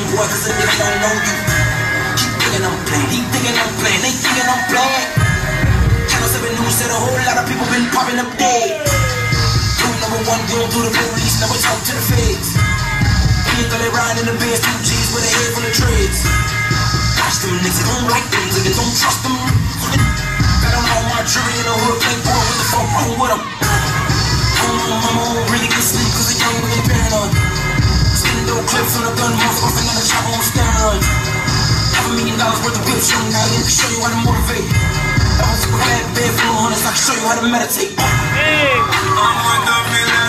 young boy, cause a nigga don't know you. Keep thinking I'm playing, he thinking I'm playing, they thinking I'm playing. Channel 7 News said a whole lot of people been popping up dead. Rule number one, we don't do the police, never talk to the feds. We ain't gonna ride in the Benz, 2 G's with a head full of treads. Watch them niggas, don't like them niggas, don't trust them. Got them all my jury in the hood, play boy, what the fuck wrong with them? Mama won't really get sleep, cause the young nigga paranoid. Spinning dope clips on a gun, motherfucking on the chopper on steroids. $500,000 worth of whips, young now, I can show you how to motivate. I was a bad bed full of hundreds, I can show you how to meditate. I'm with the feeling.